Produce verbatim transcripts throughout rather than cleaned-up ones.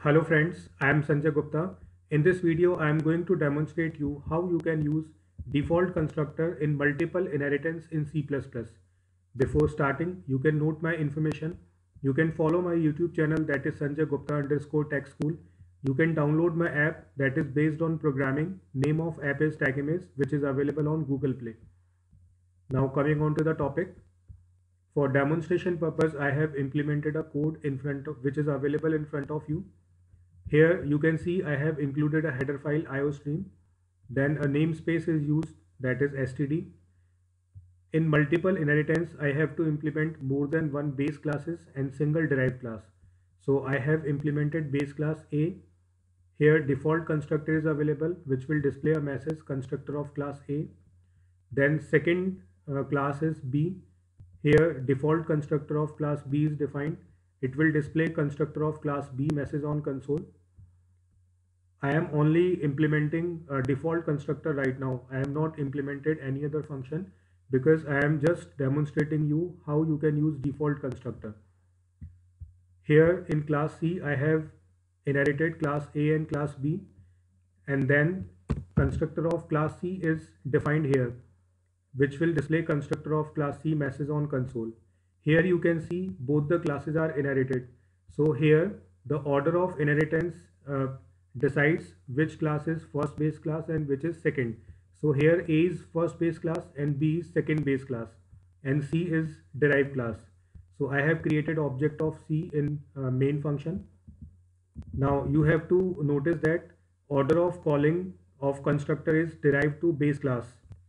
Hello friends, I am Sanjay Gupta. In this video, I am going to demonstrate you how you can use default constructor in multiple inheritance in C plus plus. Before starting, you can note my information. You can follow my YouTube channel, that is Sanjay Gupta underscore Tech School. You can download my app that is based on programming. Name of app is TagImage, which is available on Google Play. Now coming on to the topic. For demonstration purpose, I have implemented a code in front of which is available in front of you. Here you can see I have included a header file iostream. Then a namespace is used, that is S T D. In multiple inheritance, I have to implement more than one base classes and single derived class. So I have implemented base class A. Here default constructor is available, which will display a message constructor of class A. Then second uh, class is B. Here default constructor of class B is defined. It will display constructor of class B message on console. I am only implementing a default constructor right now. I have not implemented any other function because I am just demonstrating you how you can use default constructor. Here in class C, I have inherited class A and class B, and then constructor of class C is defined here, which will display constructor of class C message on console. Here you can see both the classes are inherited. So here the order of inheritance uh, decides which class is first base class and which is second. So here A is first base class and B is second base class and C is derived class. So I have created object of C in uh, main function. Now you have to notice that order of calling of constructor is derived to base class.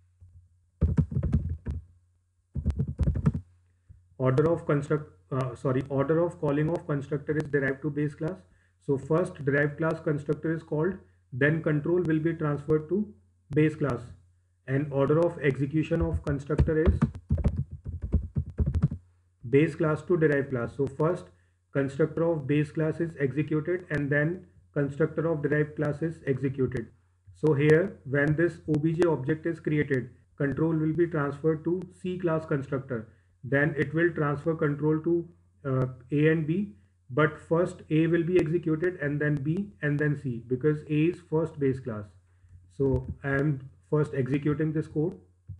Order of construct uh, sorry order of calling of constructor is derived to base class. So first derived class constructor is called, then control will be transferred to base class, and order of execution of constructor is base class to derived class. So first constructor of base class is executed and then constructor of derived class is executed. So here when this obj object is created, control will be transferred to C class constructor. Then it will transfer control to uh, A and B, but first A will be executed and then B and then C, because A is first base class. So I am first executing this code.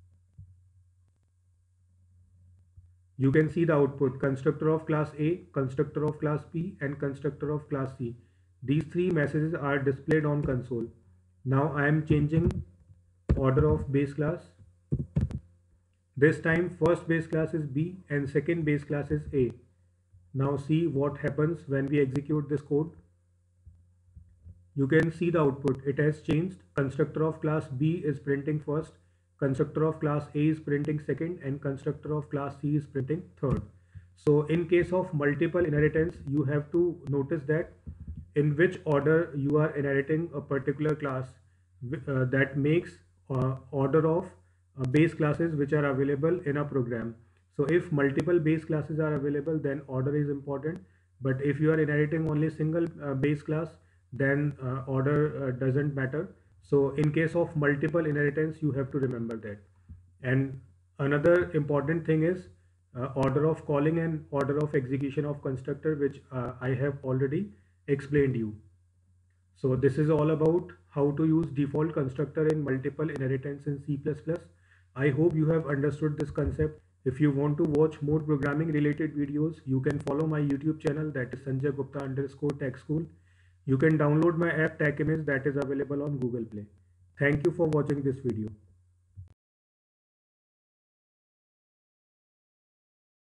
You can see the output: constructor of class A, constructor of class B and constructor of class C. These three messages are displayed on console. Now I am changing order of base class. This time first base class is B and second base class is A. Now see what happens when we execute this code. You can see the output. It has changed. Constructor of class B is printing first, constructor of class A is printing second, and constructor of class C is printing third. So in case of multiple inheritance, you have to notice that in which order you are inheriting a particular class, uh, that makes uh, order of uh, base classes which are available in a program. So if multiple base classes are available, then order is important. But if you are inheriting only single uh, base class, then uh, order uh, doesn't matter. So in case of multiple inheritance, you have to remember that. And another important thing is uh, order of calling and order of execution of constructor, which uh, I have already explained you. So this is all about how to use default constructor in multiple inheritance in C plus plus. I hope you have understood this concept. If you want to watch more programming related videos, you can follow my YouTube channel, that is Sanjay Gupta underscore Tech School. You can download my app TagImage, that is available on Google Play. Thank you for watching this video.